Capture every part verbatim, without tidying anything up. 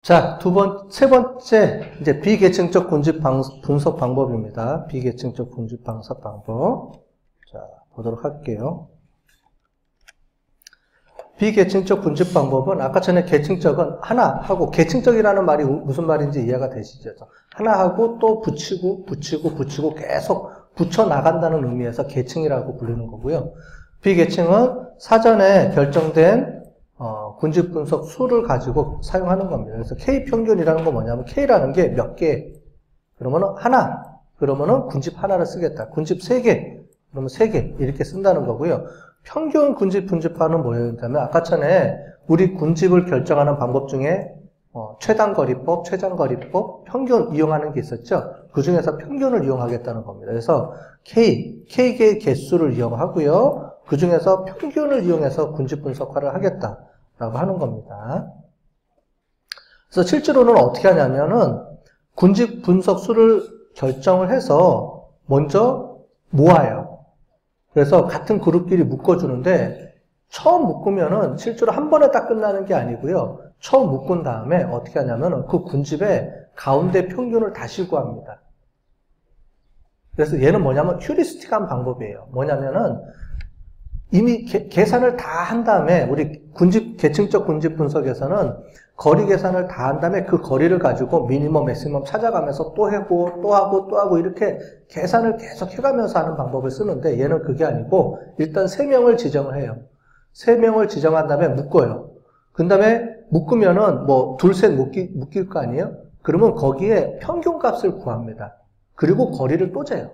자, 두 번, 세 번째, 이제 비계층적 군집 방, 분석 방법입니다. 비계층적 군집 분석 방법. 자, 보도록 할게요. 비계층적 군집 방법은 아까 전에 계층적은 하나 하고, 계층적이라는 말이 무슨 말인지 이해가 되시죠? 하나 하고 또 붙이고, 붙이고, 붙이고 계속 붙여 나간다는 의미에서 계층이라고 부르는 거고요. 비계층은 사전에 결정된 어, 군집 분석 수를 가지고 사용하는 겁니다. 그래서 K 평균이라는 건 뭐냐면 K라는 게 몇 개, 그러면은 하나, 그러면은 군집 하나를 쓰겠다. 군집 세 개, 그러면 세 개 이렇게 쓴다는 거고요. 평균 군집 분집파는 뭐였냐면 아까 전에 우리 군집을 결정하는 방법 중에 어, 최단거리법, 최장거리법, 평균 이용하는 게 있었죠. 그 중에서 평균을 이용하겠다는 겁니다. 그래서 K, K개의 개수를 이용하고요. 그 중에서 평균을 이용해서 군집 분석화를 하겠다라고 하는 겁니다. 그래서 실제로는 어떻게 하냐면은 군집 분석 수를 결정을 해서 먼저 모아요. 그래서 같은 그룹끼리 묶어주는데 처음 묶으면은 실제로 한 번에 딱 끝나는 게 아니고요. 처음 묶은 다음에 어떻게 하냐면은 그 군집의 가운데 평균을 다시 구합니다. 그래서 얘는 뭐냐면 휴리스틱한 방법이에요. 뭐냐면은 이미 개, 계산을 다 한 다음에 우리 군집 계층적 군집 분석에서는 거리 계산을 다 한 다음에 그 거리를 가지고 미니멈, 맥시멈 찾아가면서 또 하고 또 하고 또 하고 이렇게 계산을 계속 해가면서 하는 방법을 쓰는데 얘는 그게 아니고 일단 세 명을 지정을 해요. 세 명을 지정한 다음에 묶어요. 그 다음에 묶으면은 뭐 둘, 셋 묶기, 묶일 거 아니에요? 그러면 거기에 평균 값을 구합니다. 그리고 거리를 또 재요.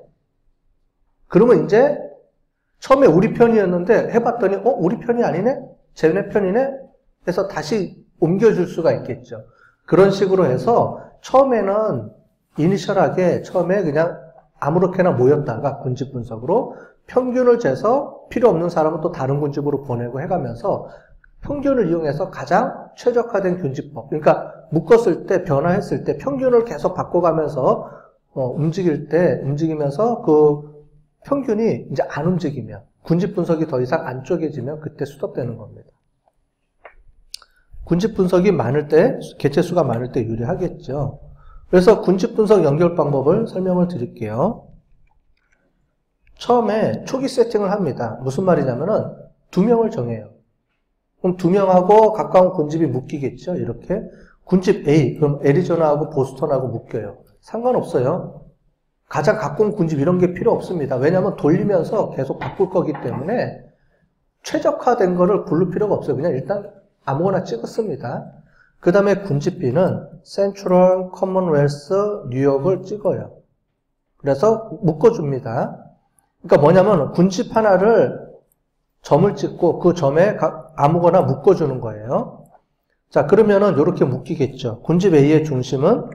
그러면 이제 처음에 우리 편이었는데 해봤더니 어? 우리 편이 아니네? 쟤네 편이네? 해서 다시 옮겨줄 수가 있겠죠. 그런 식으로 해서 처음에는 이니셜하게 처음에 그냥 아무렇게나 모였다가 군집 분석으로 평균을 재서 필요 없는 사람은 또 다른 군집으로 보내고 해가면서 평균을 이용해서 가장 최적화된 군집법. 그러니까 묶었을 때, 변화했을 때 평균을 계속 바꿔가면서 어, 움직일 때, 움직이면서 그 평균이 이제 안 움직이면, 군집 분석이 더 이상 안 쪼개지면 그때 스톱되는 겁니다. 군집 분석이 많을 때, 개체수가 많을 때 유리하겠죠. 그래서 군집 분석 연결 방법을 설명을 드릴게요. 처음에 초기 세팅을 합니다. 무슨 말이냐면은 두 명을 정해요. 그럼 두 명하고 가까운 군집이 묶이겠죠. 이렇게 군집 A, 그럼 애리조나하고 보스턴하고 묶여요. 상관없어요. 가장 가까운 군집 이런 게 필요 없습니다. 왜냐하면 돌리면서 계속 바꿀 거기 때문에 최적화된 거를 고를 필요가 없어요. 그냥 일단 아무거나 찍었습니다. 그 다음에 군집 B는 센트럴, 커먼웰스, 뉴욕을 찍어요. 그래서 묶어줍니다. 그러니까 뭐냐면 군집 하나를 점을 찍고 그 점에 아무거나 묶어주는 거예요. 자, 그러면은 이렇게 묶이겠죠. 군집 A의 중심은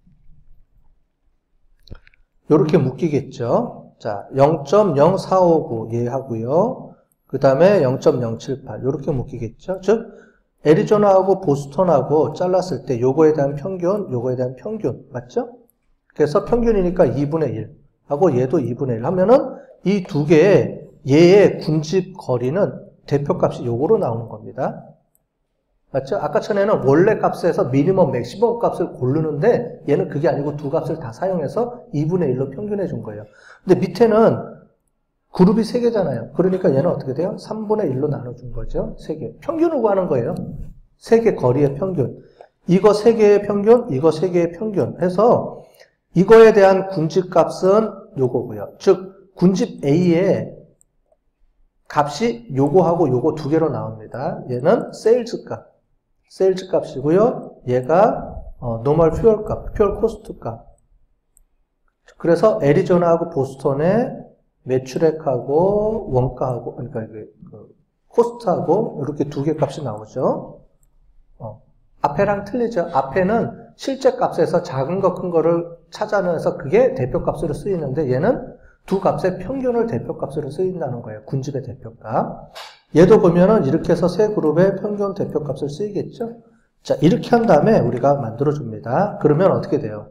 이렇게 묶이겠죠. 자, 영 점 영사오구 얘 하고요. 그 다음에 영 점 영칠팔 이렇게 묶이겠죠. 즉 애리조나하고 보스턴하고 잘랐을 때 요거에 대한 평균, 요거에 대한 평균 맞죠? 그래서 평균이니까 이분의 일 하고 얘도 이분의 일 하면은 이 두 개의 얘의 군집 거리는 대표값이 요거로 나오는 겁니다. 맞죠? 아까 전에는 원래 값에서 미니멈, 맥시멈 값을 고르는데 얘는 그게 아니고 두 값을 다 사용해서 이분의 일로 평균해 준 거예요. 근데 밑에는 그룹이 세 개잖아요. 그러니까 얘는 어떻게 돼요? 삼분의 일로 나눠준 거죠. 세 개. 평균을 구하는 거예요. 세 개 거리의 평균. 이거 세 개의 평균, 이거 세 개의 평균 해서 이거에 대한 군집 값은 요거고요. 즉 군집 A의 값이 요거하고 요거 두 개로 나옵니다. 얘는 세일즈 값, 세일즈 값이고요. 얘가 어, 노멀 퓨얼 값, 퓨얼 코스트 값. 그래서 애리조나하고 보스턴의 매출액하고 원가하고, 그러니까 이게 그 코스트하고 이렇게 두 개 값이 나오죠. 어, 앞에랑 틀리죠. 앞에는 실제 값에서 작은 거, 큰 거를 찾아내서 그게 대표값으로 쓰이는데 얘는 두 값의 평균을 대표값으로 쓰인다는 거예요. 군집의 대표값. 얘도 보면은 이렇게 해서 세 그룹의 평균 대표값을 쓰이겠죠. 자, 이렇게 한 다음에 우리가 만들어줍니다. 그러면 어떻게 돼요?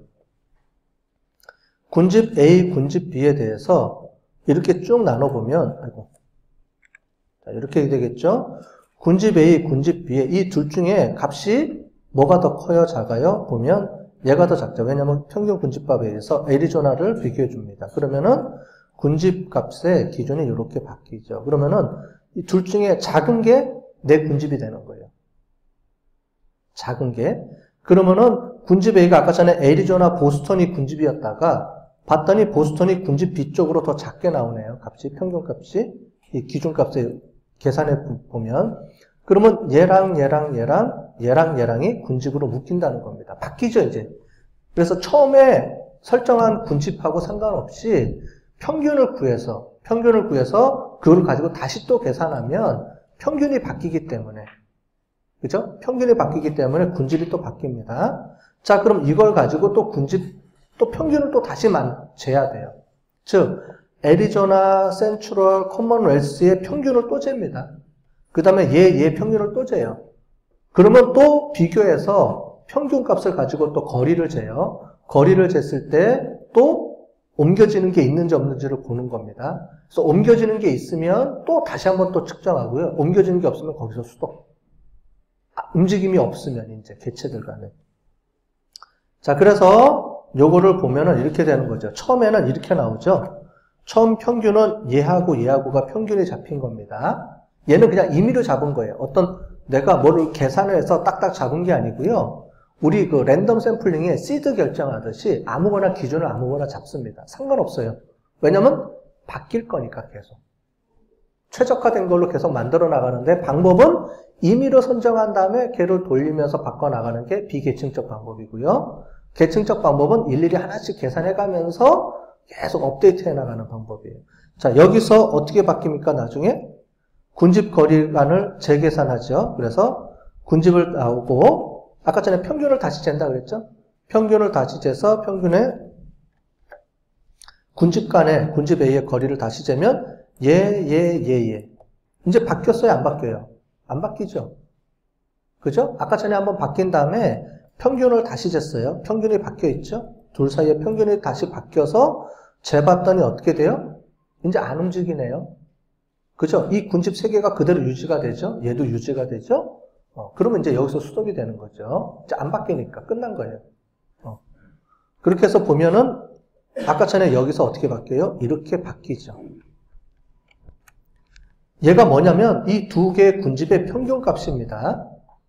군집 A, 군집 B에 대해서 이렇게 쭉 나눠보면, 아이고. 자, 이렇게 되겠죠? 군집 A, 군집 B에 이 둘 중에 값이 뭐가 더 커요? 작아요? 보면 얘가 더 작죠. 왜냐하면 평균 군집값에 의해서 애리조나를 비교해 줍니다. 그러면은 군집값의 기준이 이렇게 바뀌죠. 그러면은 이 둘 중에 작은 게 내 군집이 되는 거예요. 작은 게. 그러면은 군집 A가 아까 전에 애리조나, 보스턴이 군집이었다가 봤더니 보스턴이 군집 B 쪽으로 더 작게 나오네요. 값이, 평균값이. 이 기준값에 계산해 보면. 그러면 얘랑 얘랑 얘랑 얘랑 얘랑이 군집으로 묶인다는 겁니다. 바뀌죠, 이제. 그래서 처음에 설정한 군집하고 상관없이 평균을 구해서, 평균을 구해서 그걸 가지고 다시 또 계산하면 평균이 바뀌기 때문에, 그죠? 평균이 바뀌기 때문에 군집이 또 바뀝니다. 자, 그럼 이걸 가지고 또 군집, 또 평균을 또 다시 만, 재야 돼요. 즉, 애리조나, 센트럴, 커먼웰스의 평균을 또 잽니다. 그 다음에 얘, 얘 평균을 또 재요. 그러면 또 비교해서 평균 값을 가지고 또 거리를 재요. 거리를 쟀을 때 또 옮겨지는 게 있는지 없는지를 보는 겁니다. 그래서 옮겨지는 게 있으면 또 다시 한번 또 측정하고요. 옮겨지는 게 없으면 거기서 수도. 아, 움직임이 없으면 이제 개체들 간에. 자, 그래서 요거를 보면은 이렇게 되는 거죠. 처음에는 이렇게 나오죠. 처음 평균은 얘하고 얘하고가 평균이 잡힌 겁니다. 얘는 그냥 임의로 잡은 거예요. 어떤 내가 뭐를 계산해서 딱딱 잡은 게 아니고요. 우리 그 랜덤 샘플링에 시드 결정하듯이 아무거나 기준을 아무거나 잡습니다. 상관없어요. 왜냐면 바뀔 거니까 계속. 최적화된 걸로 계속 만들어 나가는데 방법은 임의로 선정한 다음에 걔를 돌리면서 바꿔 나가는 게 비계층적 방법이고요. 계층적 방법은 일일이 하나씩 계산해 가면서 계속 업데이트 해 나가는 방법이에요. 자, 여기서 어떻게 바뀝니까? 나중에 군집 거리간을 재계산하죠. 그래서 군집을 나오고 아까 전에 평균을 다시 잰다 그랬죠? 평균을 다시 재서 평균의 군집 간의 군집 A의 거리를 다시 재면 얘, 얘, 얘, 얘. 이제 바뀌었어요? 안 바뀌어요? 안 바뀌죠? 그죠? 아까 전에 한번 바뀐 다음에 평균을 다시 쟀어요. 평균이 바뀌어 있죠? 둘 사이에 평균이 다시 바뀌어서 재봤더니 어떻게 돼요? 이제 안 움직이네요. 그죠? 이 군집 세 개가 그대로 유지가 되죠? 얘도 유지가 되죠? 어, 그러면 이제 여기서 수동이 되는 거죠. 이제 안 바뀌니까 끝난 거예요. 어. 그렇게 해서 보면은 아까 전에 여기서 어떻게 바뀌어요? 이렇게 바뀌죠. 얘가 뭐냐면 이 두 개의 군집의 평균 값입니다.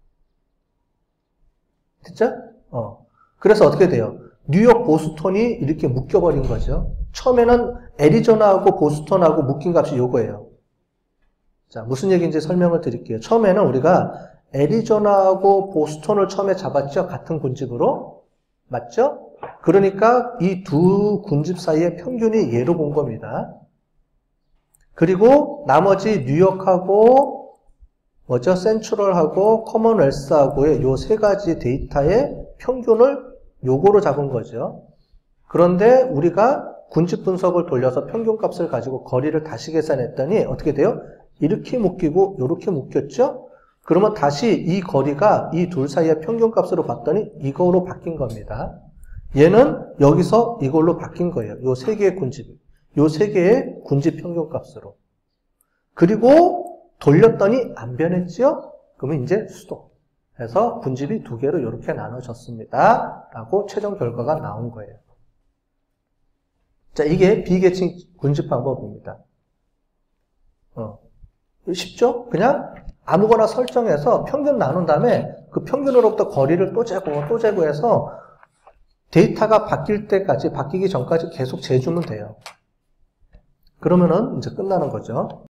됐죠? 어. 그래서 어떻게 돼요? 뉴욕, 보스턴이 이렇게 묶여버린 거죠. 처음에는 애리조나하고 보스턴하고 묶인 값이 요거예요. 자, 무슨 얘기인지 설명을 드릴게요. 처음에는 우리가 애리조나하고 보스턴을 처음에 잡았죠? 같은 군집으로. 맞죠? 그러니까 이 두 군집 사이의 평균이 얘로 본 겁니다. 그리고 나머지 뉴욕하고 뭐죠? 센트럴하고 커먼웰스하고의 요 세 가지 데이터의 평균을 요거로 잡은 거죠. 그런데 우리가 군집 분석을 돌려서 평균 값을 가지고 거리를 다시 계산했더니 어떻게 돼요? 이렇게 묶이고 이렇게 묶였죠? 그러면 다시 이 거리가 이 둘 사이의 평균 값으로 봤더니 이거로 바뀐 겁니다. 얘는 여기서 이걸로 바뀐 거예요. 요 세 개의 군집. 요 세 개의 군집 평균 값으로. 그리고 돌렸더니 안 변했죠? 그러면 이제 수도. 해서 군집이 두 개로 이렇게 나눠졌습니다. 라고 최종 결과가 나온 거예요. 자, 이게 비계층 군집 방법입니다. 어. 쉽죠? 그냥 아무거나 설정해서 평균 나눈 다음에 그 평균으로부터 거리를 또 재고 또 재고 해서 데이터가 바뀔 때까지, 바뀌기 전까지 계속 재주면 돼요. 그러면은 이제 끝나는 거죠.